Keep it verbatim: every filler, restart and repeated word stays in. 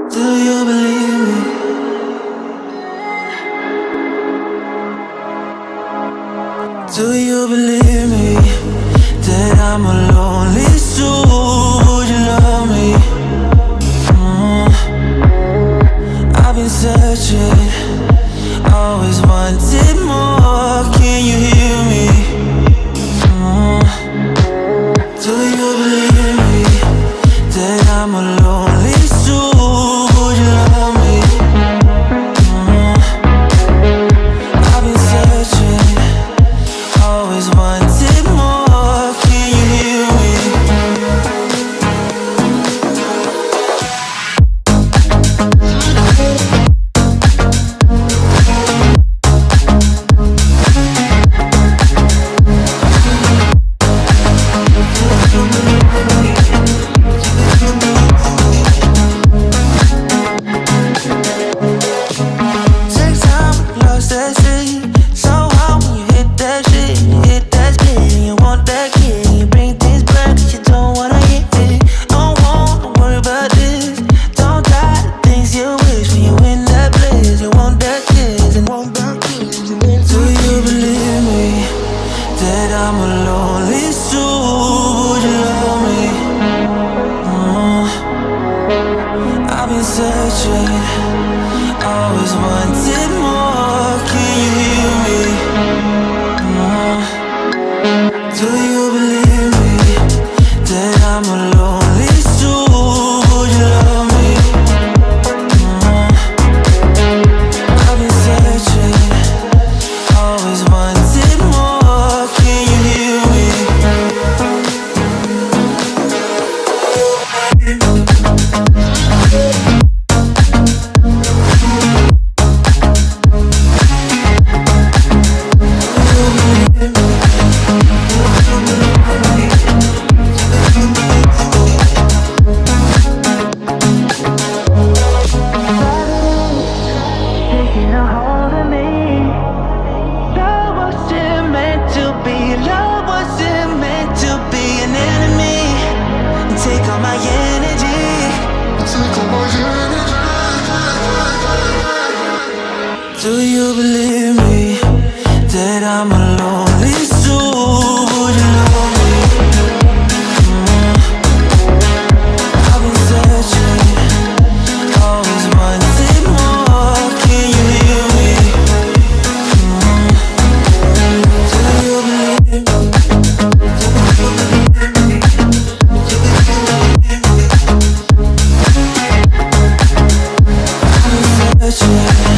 Do you believe me? Do you believe me that I'm a lonely soul? Would you love me? Mm. I've been searching, always wanted more. Can you hear me? Mm. Do you believe me that I'm a lonely soul? Would you love me? Mm. I've been searching, always wanted more. Can you hear me? Take time, lost that shit. So hard when you hit that shit. You hit that spin, you want that kid. You bring things back, but you don't wanna hit it. Don't wanna worry about this. Don't try the things you wish when you in that place. You want that kiss and want that kiss. Do you believe me that I'm a lonely soul? Would you love me? Mm. I've been searching, always wanted more. Can you hear me? Mm. Do you believe me that I'm a lonely soul? Would you love me? Mm. I've been searching, always wanted more. Can you hear me? Taking a hold of me. Love wasn't meant to be. Love wasn't meant to be an enemy. And take all my energy. Take all my energy. Do you believe me that I'm a lonely soul? Would you love me? Mm. I've been searching, always wanted more. Can you hear me? Mm. Do you believe me? I've been searching.